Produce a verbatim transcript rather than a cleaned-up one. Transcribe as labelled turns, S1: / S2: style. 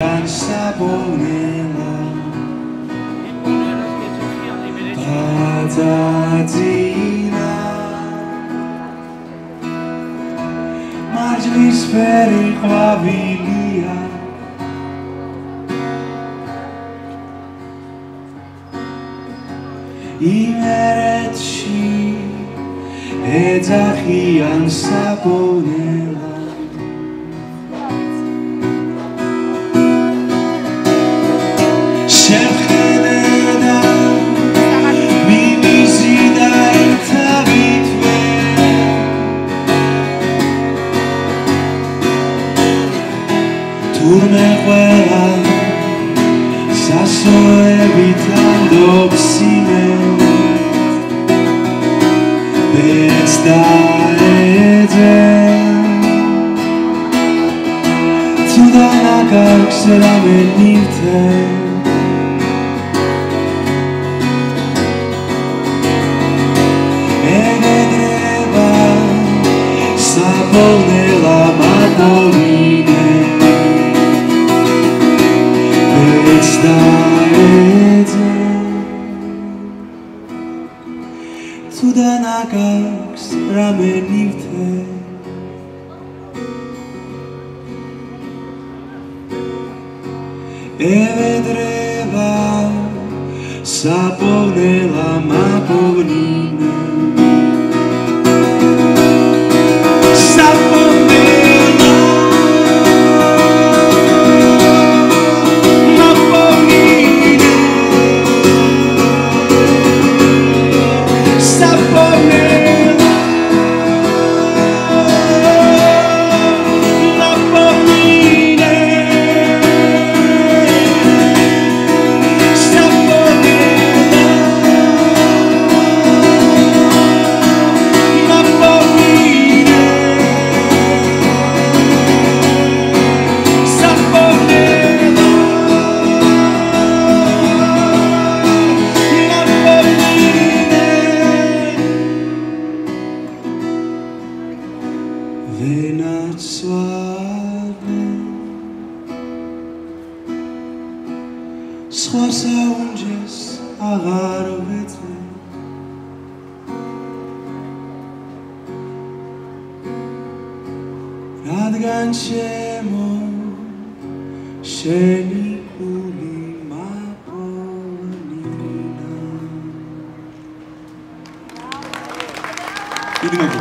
S1: ansabonela patatina marginis periqvabilia იმერეთში ეძახიან საბონელა შევხედა მიმიზი და ერთავითვე თურმე ყველა სასოებით ამდობს იმენ It's died to the knockout that I'm in need and never saponela mapoline It's died to the knockout ramenivte evedreva saponela maponine saponela maponine saponela სხვა საუნჯეს აღარ ვეძებ რადგან ჩემო შენი გული მაპონინა